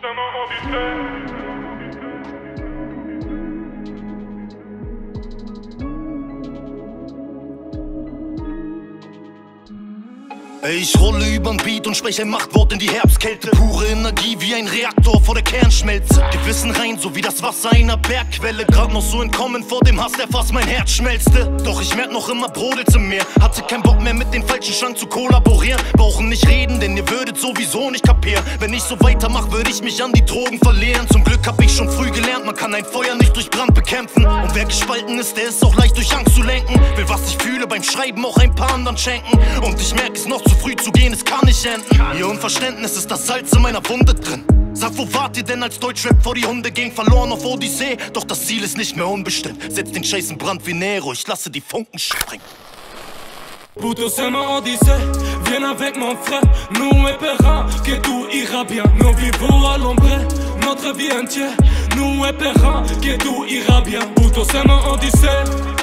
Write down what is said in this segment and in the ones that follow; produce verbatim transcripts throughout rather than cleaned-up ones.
Ey, ich rolle übern Beat und spreche ein Machtwort in die Herbstkälte. Pure Energie wie ein Reaktor vor der Kernschmelze. Gewissen rein, so wie das Wasser einer Bergquelle. Grad noch so entkommen vor dem Hass, der fast mein Herz schmelzte. Doch ich merk noch immer brodelt's im Meer. Hatte keinen Bock mehr mit den falschen Schlangen zu kollaborieren. Brauchen nicht reden, denn ihr würdet sowieso nicht kapieren. Wenn ich so weitermach, würde ich mich an die Drogen verlieren. Zum Glück hab ich schon früh gelernt, man kann ein Feuer nicht durch Brand bekämpfen. Und wer gespalten ist, der ist auch leicht durch Angst zu lenken. Will, was ich fühle, beim Schreiben auch ein paar anderen schenken. Und ich merk es noch zu früh zu gehen, es kann nicht enden. Ihr Unverständnis ist das Salz in meiner Wunde drin. Sag, wo wart ihr denn, als Deutschrap vor die Hunde ging? Verloren auf Odyssee, doch das Ziel ist nicht mehr unbestimmt. Setz den Scheiß in Brand wie Nero, ich lasse die Funken springen. Puto c'est ma odyssée, viens avec mon frère. Nous et Perrin, que tout ira bien. Nous vivons à l'ombre, notre vie entière. Nous et Perrin, que tout ira bien. Puto c'est ma odyssée.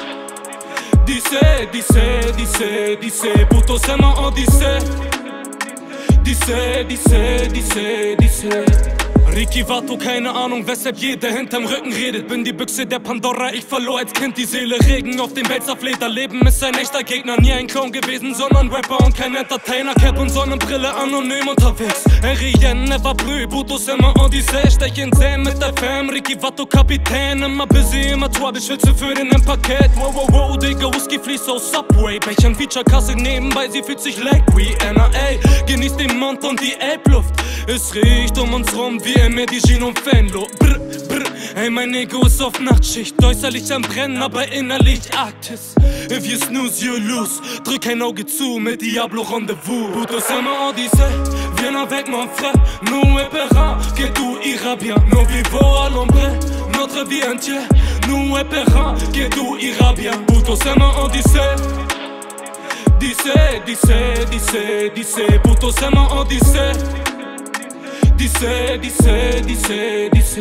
Dice, dice, dice, dice, puto c'est ma odyssée. Dice, dice, dice, dice. Ricky Vato, keine Ahnung, weshalb jeder hinterm Rücken redet. Bin die Büchse der Pandora, ich verlor als Kind die Seele. Regen auf dem Wälzerfleder, Leben ist ein echter Gegner. Nie ein Clown gewesen, sondern Rapper und kein Entertainer. Cap und Sonnenbrille, anonym unterwegs. Rien, never brü, Putos immer Odyssee. Stech in Säen mit der Fam, Ricky Vato Kapitän. Immer busy, immer Trouble, Schwitze für den im Paket. Wow, wow, wow, Digga, Whisky fließt aus Subway. Bechern Feature-Kasse nebenbei, sie fühlt sich like we N R A. Genießt den Mond und die Elbluft. Es riecht um uns rum wie Medellin und Venlo. Brr, brr. Ey, mein Ego ist auf Nachtschicht. Äußerlich am Brennen, aber innerlich Arktis. If you snooze, you lose. Drück ein Auge zu mit Diablo Rendezvous. Puto c'est ma odyssée, viens avec mon frère. Nous et Perrin, que tout ira bien. Nous vivons à l'ombre, notre vie entière. Nous et Perrin, que tout ira bien. Puto c'est ma odyssée. Dice, dice, dice, dice. Puto c'est ma odyssée. Dice, dice, dice, dice.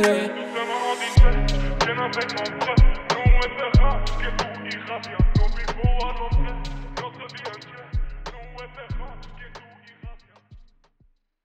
Viens avec mon frère, nous et Perrin, que tout ira bien. Nous vivons à l'ombre.